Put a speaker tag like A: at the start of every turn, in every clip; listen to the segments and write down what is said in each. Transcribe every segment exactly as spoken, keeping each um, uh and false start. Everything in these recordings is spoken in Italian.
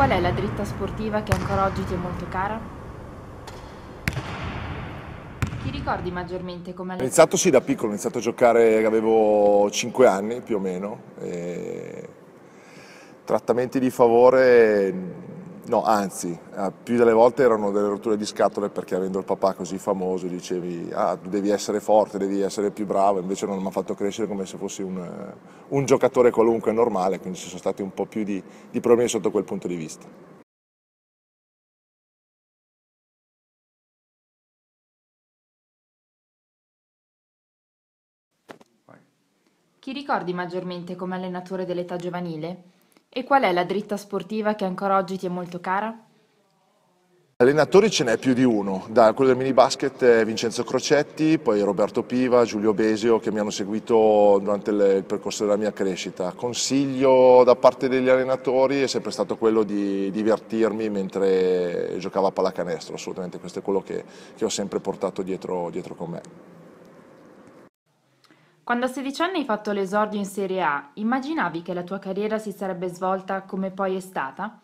A: qual è la dritta sportiva che ancora oggi ti è molto cara? Ti ricordi maggiormente come
B: Ho
A: alle...
B: iniziato sì da piccolo, ho iniziato a giocare che avevo cinque anni più o meno. E trattamenti di favore, no, anzi, eh, più delle volte erano delle rotture di scatole perché avendo il papà così famoso dicevi ah, tu devi essere forte, devi essere più bravo, invece non mi ha fatto crescere come se fossi un, eh, un giocatore qualunque normale, quindi ci sono stati un po' più di, di problemi sotto quel punto di vista.
A: Chi ricordi maggiormente come allenatore dell'età giovanile? E qual è la dritta sportiva che ancora oggi ti è molto cara?
B: Allenatori ce n'è più di uno, da quello del mini basket è Vincenzo Crocetti, poi Roberto Piva, Giulio Besio che mi hanno seguito durante il, il percorso della mia crescita. Consiglio da parte degli allenatori è sempre stato quello di divertirmi mentre giocavo a pallacanestro, assolutamente questo è quello che, che ho sempre portato dietro, dietro con me.
A: Quando a sedici anni hai fatto l'esordio in Serie A, immaginavi che la tua carriera si sarebbe svolta come poi è stata?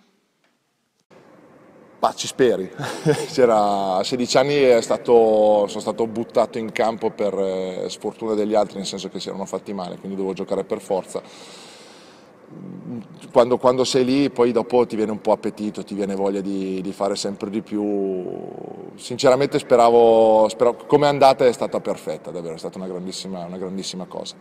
B: Ma ci speri, C'era, a sedici anni è stato, sono stato buttato in campo per eh, sfortuna degli altri, nel senso che si erano fatti male, quindi dovevo giocare per forza. Quando, quando sei lì poi dopo ti viene un po' appetito, ti viene voglia di, di fare sempre di più. Sinceramente speravo, speravo, come è andata è stata perfetta, davvero, è stata una grandissima, una grandissima cosa.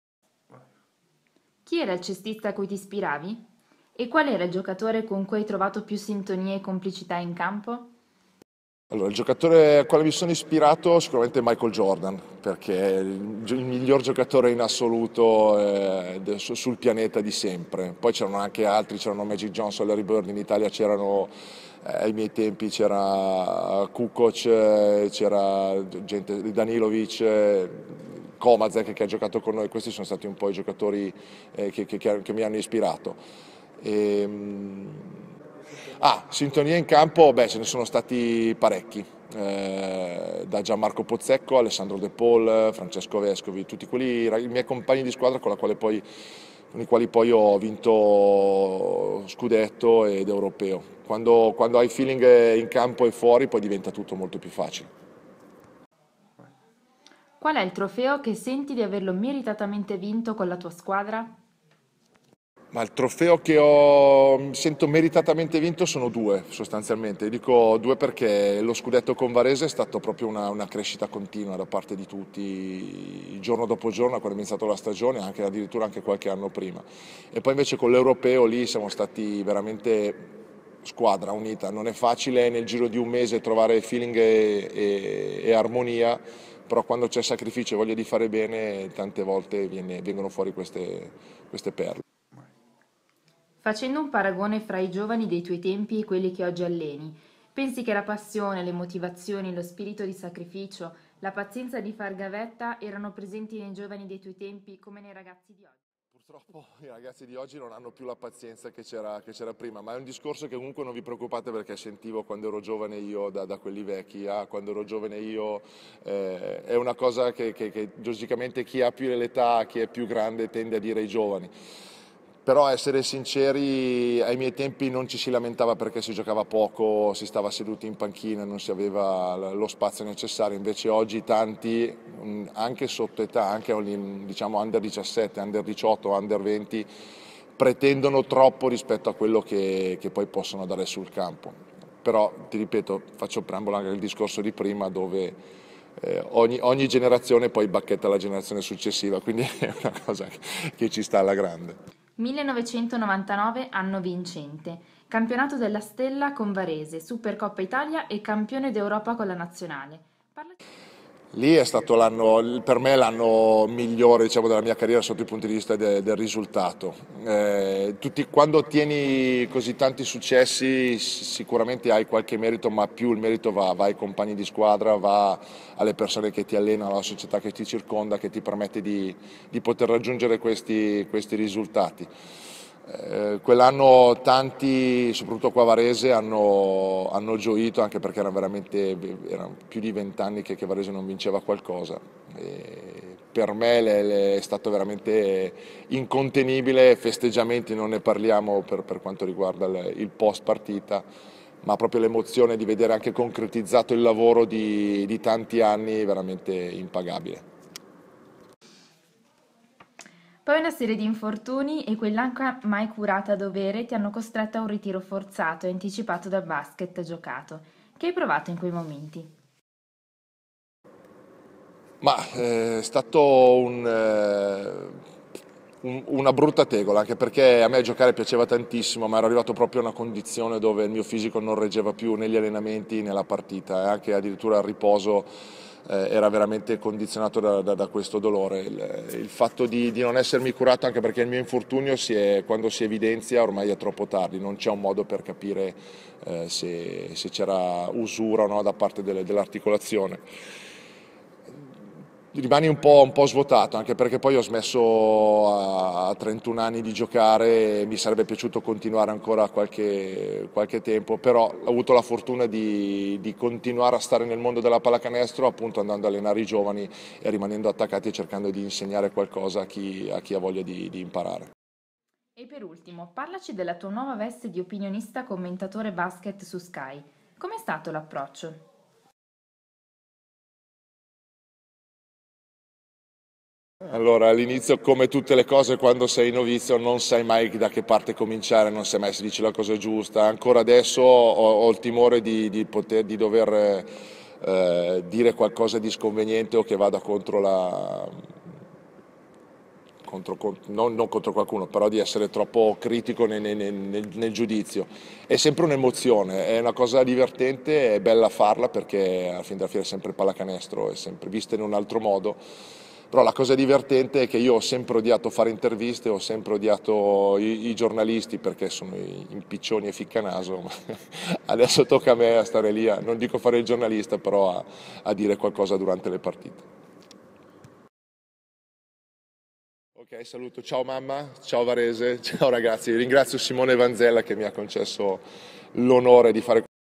A: Chi era il cestista a cui ti ispiravi? E qual era il giocatore con cui hai trovato più sintonia e complicità in campo?
B: Allora, il giocatore al quale mi sono ispirato sicuramente è Michael Jordan, perché è il, il miglior giocatore in assoluto eh, sul pianeta di sempre. Poi c'erano anche altri, c'erano Magic Johnson, Larry Bird, in Italia c'erano, eh, ai miei tempi c'era Kukoc, eh, c'era gente, Danilovic, eh, Komazek che ha giocato con noi, questi sono stati un po' i giocatori eh, che, che, che mi hanno ispirato. E, Ah, sintonia in campo, beh, ce ne sono stati parecchi, eh, da Gianmarco Pozzecco, Alessandro De Paul, Francesco Vescovi, tutti quelli, i miei compagni di squadra con, la quale poi, con i quali poi ho vinto scudetto ed europeo. Quando, quando hai feeling in campo e fuori poi diventa tutto molto più facile.
A: Qual è il trofeo che senti di averlo meritatamente vinto con la tua squadra?
B: Ma il trofeo che ho sento meritatamente vinto sono due, sostanzialmente. Dico due perché lo scudetto con Varese è stato proprio una, una crescita continua da parte di tutti, giorno dopo giorno, quando è iniziata la stagione, anche, addirittura anche qualche anno prima. E poi invece con l'Europeo lì siamo stati veramente squadra unita. Non è facile nel giro di un mese trovare feeling e, e, e armonia, però quando c'è sacrificio e voglia di fare bene, tante volte viene, vengono fuori queste, queste perle.
A: Facendo un paragone fra i giovani dei tuoi tempi e quelli che oggi alleni, pensi che la passione, le motivazioni, lo spirito di sacrificio, la pazienza di far gavetta erano presenti nei giovani dei tuoi tempi come nei ragazzi di oggi?
B: Purtroppo i ragazzi di oggi non hanno più la pazienza che c'era, che c'era prima, ma è un discorso che comunque non vi preoccupate perché sentivo quando ero giovane io da, da quelli vecchi, ah, quando ero giovane io, eh, è una cosa che, che, che logicamente chi ha più l'età, chi è più grande tende a dire ai giovani. Però essere sinceri, ai miei tempi non ci si lamentava perché si giocava poco, si stava seduti in panchina, non si aveva lo spazio necessario, invece oggi tanti, anche sotto età, anche diciamo under diciassette, under diciotto, under venti, pretendono troppo rispetto a quello che, che poi possono dare sul campo. Però, ti ripeto, faccio preambolo anche al discorso di prima dove eh, ogni, ogni generazione poi bacchetta la generazione successiva, quindi è una cosa che, che ci sta alla grande.
A: millenovecentonovantanove anno vincente, campionato della Stella con Varese, Supercoppa Italia e campione d'Europa con la nazionale. Parla-
B: Lì è stato l'anno, per me l'anno migliore diciamo, della mia carriera sotto il punto di vista de, del risultato. Eh, tutti, quando ottieni così tanti successi sicuramente hai qualche merito, ma più il merito va, va ai compagni di squadra, va alle persone che ti allenano, alla società che ti circonda, che ti permette di, di poter raggiungere questi, questi risultati. Eh, quell'anno tanti, soprattutto qua a Varese, hanno, hanno gioito anche perché erano veramente erano più di vent'anni che, che Varese non vinceva qualcosa. E per me le, le, è stato veramente incontenibile, festeggiamenti non ne parliamo per, per quanto riguarda il, il post partita, ma proprio l'emozione di vedere anche concretizzato il lavoro di, di tanti anni veramente impagabile.
A: Poi una serie di infortuni e quell'anca mai curata a dovere ti hanno costretto a un ritiro forzato e anticipato dal basket giocato. Che hai provato in quei momenti?
B: Ma eh, è stato un, eh, un- una brutta tegola, anche perché a me giocare piaceva tantissimo, ma ero arrivato proprio a una condizione dove il mio fisico non reggeva più né gli allenamenti né la partita, e anche addirittura il riposo eh, era veramente condizionato da, da- da questo dolore. Il, il fatto di, di non essermi curato, anche perché il mio infortunio si è- quando si evidenzia ormai è troppo tardi, non c'è un modo per capire eh, se, se c'era usura o no da parte delle- dell'articolazione. Rimani un po', un po' svuotato, anche perché poi ho smesso a, a trentuno anni di giocare e mi sarebbe piaciuto continuare ancora qualche, qualche tempo, però ho avuto la fortuna di, di continuare a stare nel mondo della pallacanestro, appunto andando a allenare i giovani e rimanendo attaccati e cercando di insegnare qualcosa a chi, a chi ha voglia di, di imparare.
A: E per ultimo, parlaci della tua nuova veste di opinionista commentatore basket su Sky. Com'è stato l'approccio?
B: Allora, all'inizio, come tutte le cose, quando sei novizio non sai mai da che parte cominciare, non sai mai se dici la cosa giusta. Ancora adesso ho, ho il timore di, di poter, di dover eh, dire qualcosa di sconveniente o che vada contro la, contro, non, non contro qualcuno, però di essere troppo critico nel, nel, nel, nel giudizio. È sempre un'emozione, è una cosa divertente, è bella farla perché alla fine della fiera è sempre pallacanestro, è sempre vista in un altro modo. Però la cosa divertente è che io ho sempre odiato fare interviste, ho sempre odiato i, i giornalisti perché sono impiccioni e ficcanaso, ma adesso tocca a me a stare lì, a, non dico fare il giornalista, però a, a dire qualcosa durante le partite. Ok, saluto, ciao mamma, ciao Varese, ciao ragazzi, ringrazio Simone Vanzella che mi ha concesso l'onore di fare